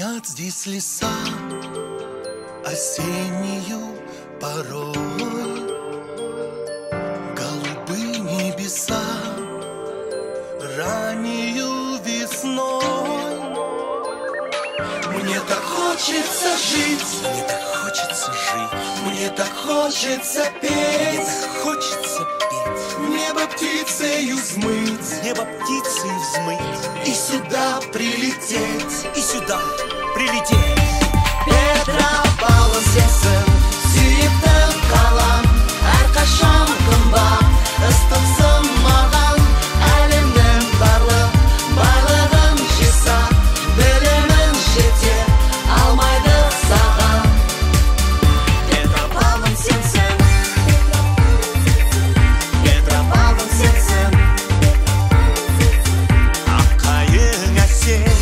Шумят здесь леса осеннюю порой, голубые небеса раннюю весной. Мне так хочется жить, мне так хочется жить, мне так хочется петь, мне так хочется петь, в небо птицею взмыть, в небо птицей взмыть, и сюда прилететь, и сюда прилететь. Петропавл сесін сүйіктім қалам, әрқашан қымбат ыстық сымаған, әлемнің барлық байлығын жиса, білімін жете алмайды саған. Петропавл сенсің, Петропавл сенсің, аққайың әсем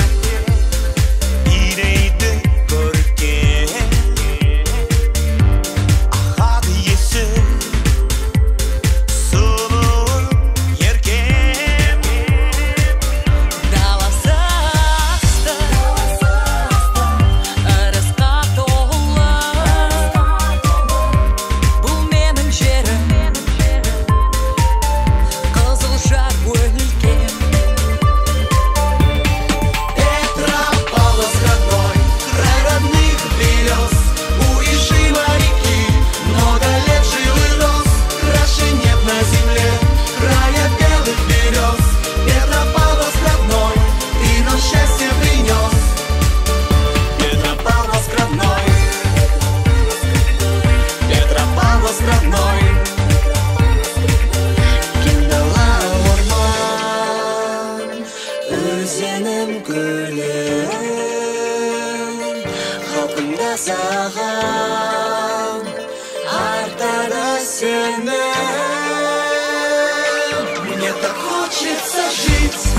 саған артады сені. Мне так хочется жить.